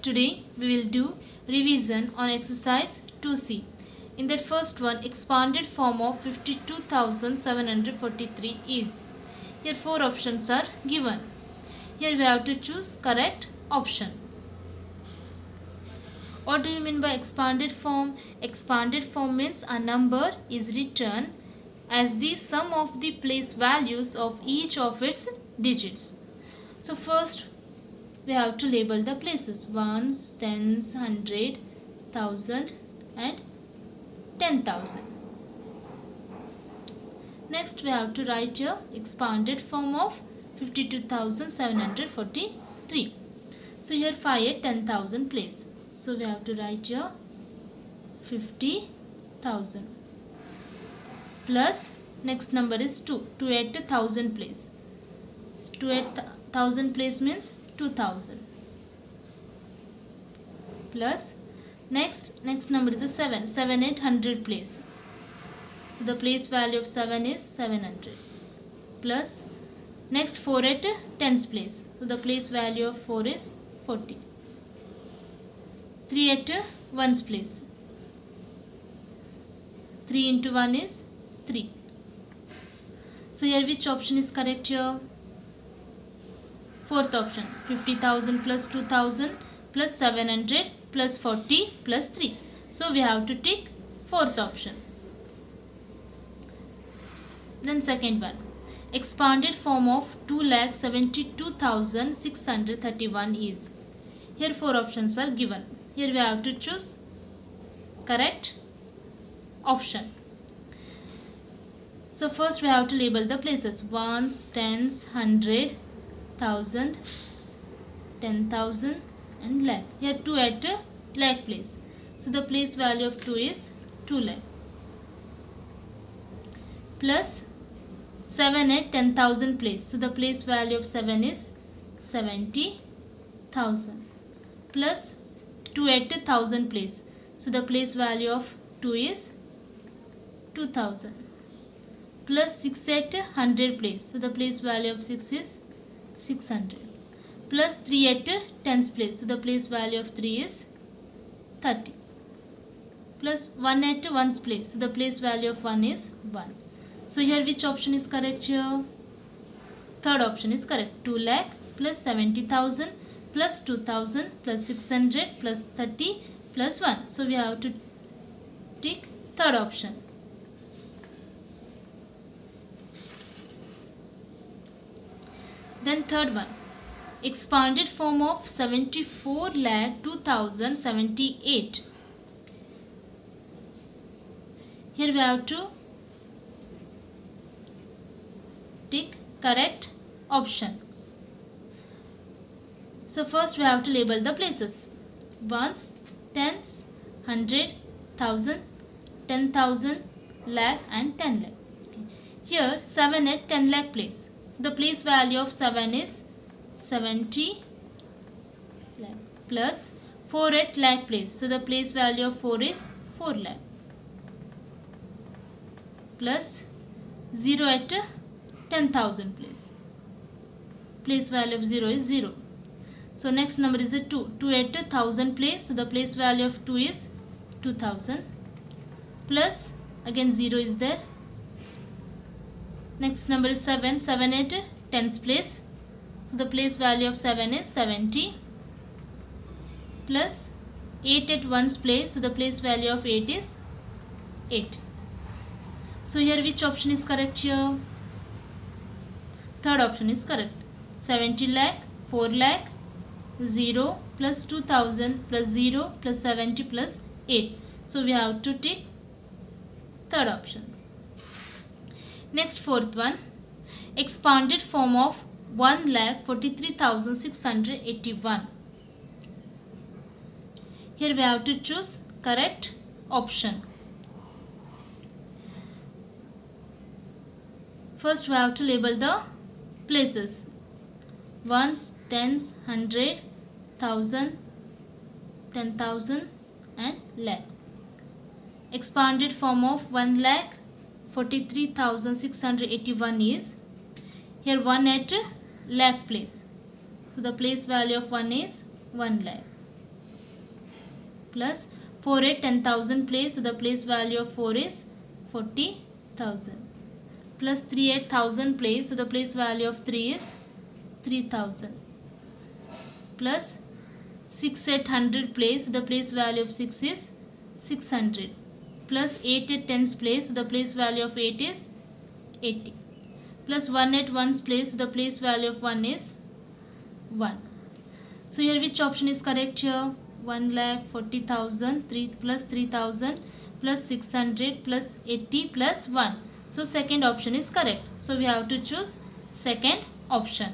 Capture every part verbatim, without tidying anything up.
Today we will do revision on exercise two C. In that first one, expanded form of fifty-two thousand seven hundred forty-three is. Here four options are given. Here we have to choose correct option. What do you mean by expanded form? Expanded form means a number is written as the sum of the place values of each of its digits. So first we have to label the places: ones, tens, hundred, thousand and ten thousand. Next we have to write here expanded form of fifty-two thousand seven hundred forty-three. So here five at ten thousand place. So we have to write here fifty thousand plus next number is two. two at one thousand place. two at one thousand place means two thousand plus next next number is a seven. seven at one hundred place. So the place value of seven is seven hundred plus next four at tens place. So the place value of four is forty. three at ones place. three into one is three. So here which option is correct here? Fourth option, fifty thousand plus two thousand plus seven hundred plus forty plus three. So we have to tick fourth option. Then second one, expanded form of two lakh seventy-two thousand six hundred thirty-one is. Here four options are given. Here we have to choose correct option. So first we have to label the places: ones, tens, hundred, thousand, ten thousand and lakh. Here two at lakh place. So the place value of two is two lakh plus seven at ten thousand place. So the place value of seven is seventy thousand plus two at one thousand place. So the place value of two is two thousand plus six at one hundred place. So the place value of six is six hundred plus three at tens place. So the place value of three is thirty plus one at ones place. So the place value of one is one. So here which option is correct here? Third option is correct. two lakh plus seventy thousand plus two thousand plus six hundred plus thirty plus one. So we have to tick third option. Then third one, expanded form of seventy-four lakh two thousand seventy-eight. Here we have to tick correct option. So first we have to label the places: ones, tens, hundred, thousand, ten thousand, lakh and ten lakh. Okay. Here seven at ten lakh place. So the place value of seven is seventy lakh plus four at lakh place. So the place value of four is four lakh plus zero at ten thousand place. Place value of zero is zero. So next number is a two. two at one thousand place. So the place value of two is two thousand plus again zero is there. Next number is seven. seven at tens place. So the place value of seven is seventy plus eight at ones place. So the place value of eight is eight. So here which option is correct here? Third option is correct. seventy lakh, four lakh, zero plus two thousand plus zero plus seventy plus eight. So we have to tick third option. Next fourth one, expanded form of one lakh forty-three thousand six hundred eighty-one. Here we have to choose correct option. First we have to label the places: ones, tens, hundred, thousand, ten thousand and lakh. Expanded form of one lakh forty-three thousand six hundred eighty-one is, here one at lakh place. So the place value of one is one lakh plus four at ten thousand place, so the place value of four is forty thousand, plus three at one thousand place, so the place value of three is three thousand, plus six at one hundred place, so the place value of six is six hundred, plus eight at tens place, so the place value of eight is eighty, plus one at ones place, so the place value of one is one. So here which option is correct here? one lakh forty thousand, three plus three thousand plus six hundred plus eighty plus one. So second option is correct. So we have to choose second option.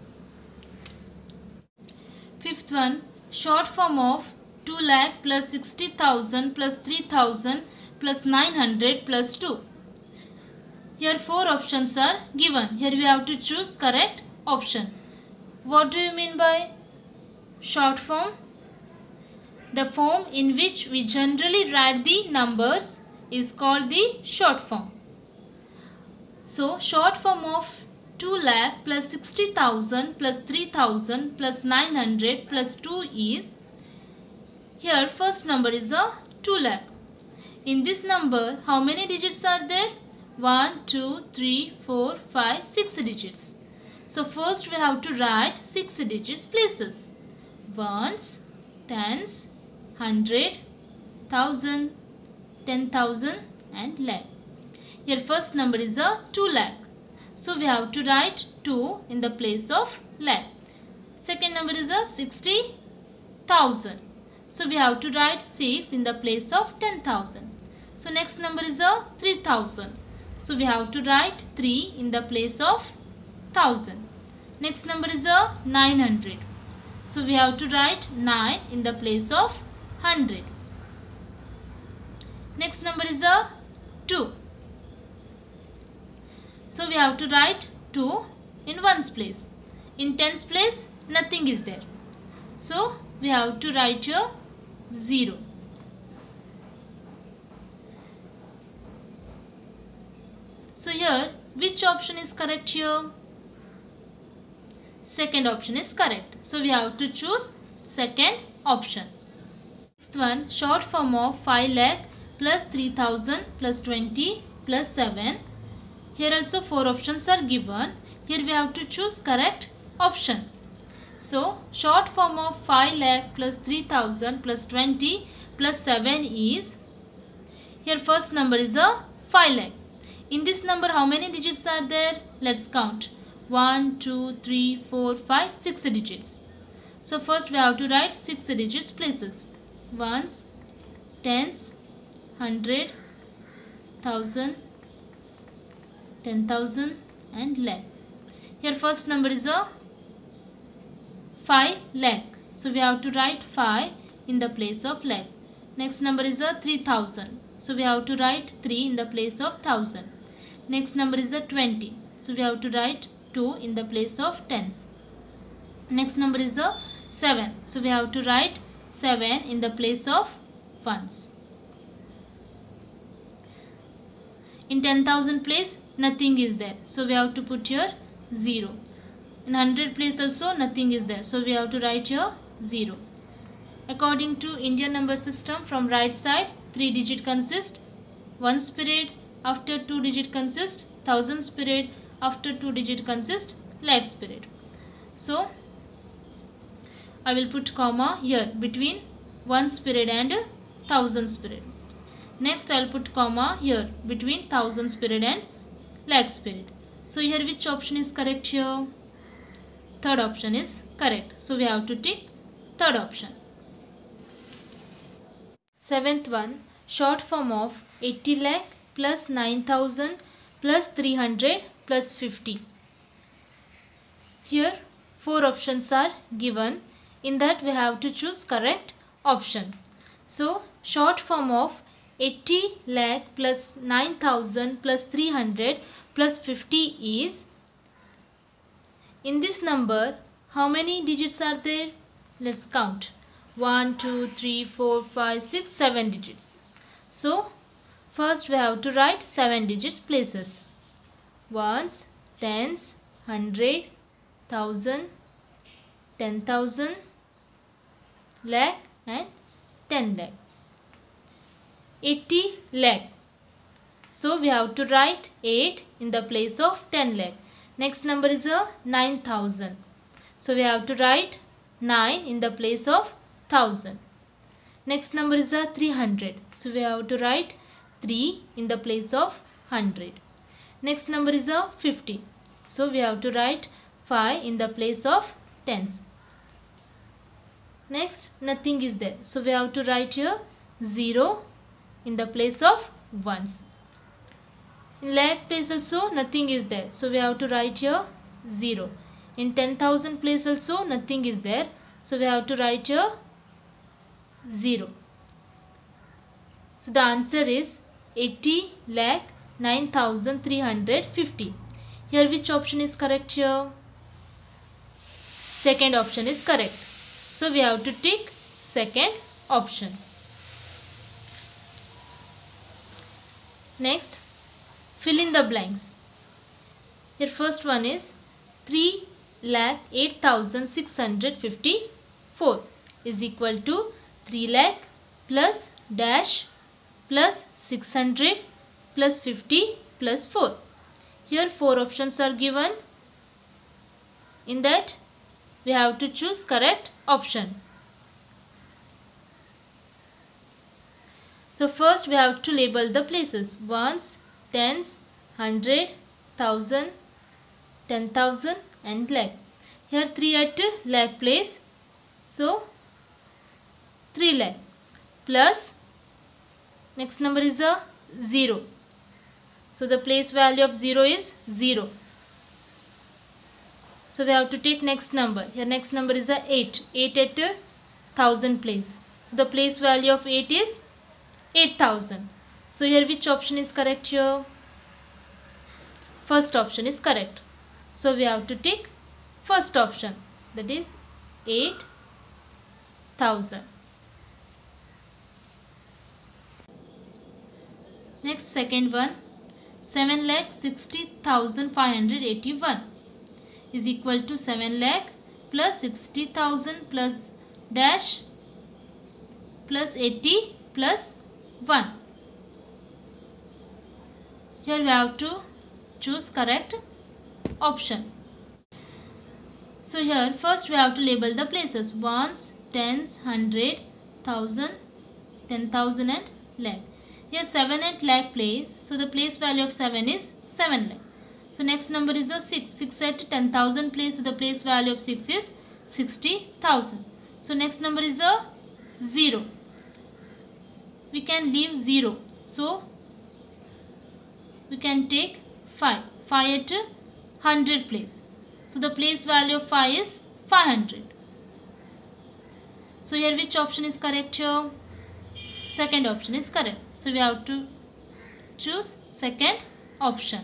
Fifth one, short form of two lakh plus sixty thousand plus three thousand plus nine hundred plus two. Here four options are given. Here we have to choose correct option. What do you mean by short form? The form in which we generally write the numbers is called the short form. So short form of two lakh plus sixty thousand plus three thousand plus nine hundred plus two is, here first number is a two lakh. In this number how many digits are there? one, two, three, four, five, six digits. So first we have to write six digits places. Ones, tens, hundred, thousand, ten thousand and lakh. Here first number is a two lakh. So we have to write two in the place of lakh. Second number is a sixty thousand. So we have to write six in the place of ten thousand. So next number is a three thousand. So we have to write three in the place of one thousand. Next number is a nine hundred. So we have to write nine in the place of one hundred. Next number is a two. So we have to write two in ones place. In tens place nothing is there. So we have to write here zero. So here which option is correct here? Second option is correct. So we have to choose second option. Next one, short form of five lakh plus three thousand plus twenty plus seven. Here also four options are given. Here we have to choose correct option. So short form of five lakh plus three thousand plus twenty plus seven is, here first number is a five lakh. In this number how many digits are there? Let's count. one, two, three, four, five, six digits. So first we have to write six digits places. Ones, tens, hundred, thousand, ten thousand and lakh. Here first number is a five lakh. So we have to write five in the place of lakh. Next number is a three thousand. So we have to write three in the place of one thousand. Next number is a twenty. So we have to write two in the place of tens. Next number is a seven. So we have to write seven in the place of ones. In ten thousand place nothing is there. So we have to put here zero. In one hundred place also nothing is there. So we have to write here zero. According to Indian number system, from right side three digit consist ones period, after two digit consist thousands period, after two digit consist lakhs period. So I will put comma here between ones period and thousands period. Next I will put comma here between thousands period and lakhs period. So here which option is correct here? Third option is correct. So we have to tick third option. Seventh one, short form of eighty lakh plus nine thousand plus three hundred plus fifty. Here four options are given. In that we have to choose correct option. So short form of eighty lakh plus nine thousand plus three hundred plus fifty is, in this number how many digits are there? Let's count. one, two, three, four, five, six, seven digits. So first we have to write seven digits places. Ones, tens, hundred, thousand, ten thousand, lakh and ten lakh. eighty lakh. So we have to write eight in the place of ten lakh. Next number is a nine thousand. So we have to write nine in the place of one thousand. Next number is a three hundred. So we have to write three in the place of one hundred. Next number is a fifty. So we have to write five in the place of tens. Next, nothing is there. So we have to write here zero in the place of ones. In lakh place also nothing is there. So we have to write here zero. In ten thousand place also nothing is there. So we have to write here zero. So the answer is eighty lakh nine thousand three hundred fifty. Here which option is correct here? Second option is correct. So we have to tick second option. Next, fill in the blanks. Here first one is three lakh eight thousand six hundred fifty-four is equal to three lakh plus dash plus six hundred plus fifty plus four. Here four options are given. In that we have to choose correct option. So first we have to label the places: ones, tens, hundred, thousand, ten thousand and lakh. Here three at lakh place. So three lakh plus next number is a zero. So the place value of zero is zero. So we have to take next number. Here next number is a eight. eight at a thousand place. So the place value of eight is eight thousand. So here which option is correct here? First option is correct. So we have to take first option, that is eight thousand. Next second one, seven lakh sixty thousand five hundred eighty-one is equal to seven lakh plus sixty thousand plus dash plus eighty plus one. Here we have to choose correct option. So here first we have to label the places: ones, tens, hundred, thousand, ten thousand and lakh. Here seven at lakh place. So the place value of seven is seven lakh. So next number is a six. six at ten thousand place. So the place value of six is sixty thousand. So next number is a zero. We can leave zero. So we can take five. five at one hundred place. So the place value of five is five hundred. So here which option is correct here? Second option is correct. So we have to choose second option.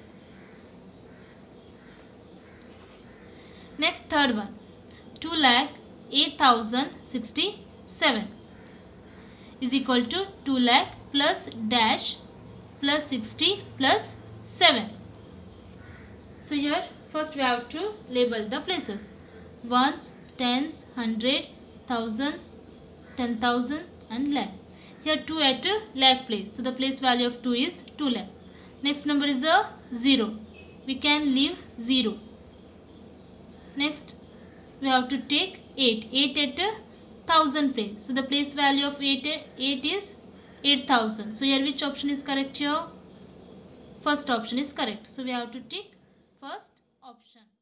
Next third one, two lakh eight thousand sixty-seven is equal to two lakh plus dash plus sixty plus seven. So here first we have to label the places: ones, tens, hundred, thousand, ten thousand and lakh. Here two at a lakh place. So the place value of two is two lakh. Next number is a zero. We can leave zero. Next we have to take eight. eight at a thousand place. So the place value of eight, eight is eight thousand. So here which option is correct here? First option is correct. So we have to take first option.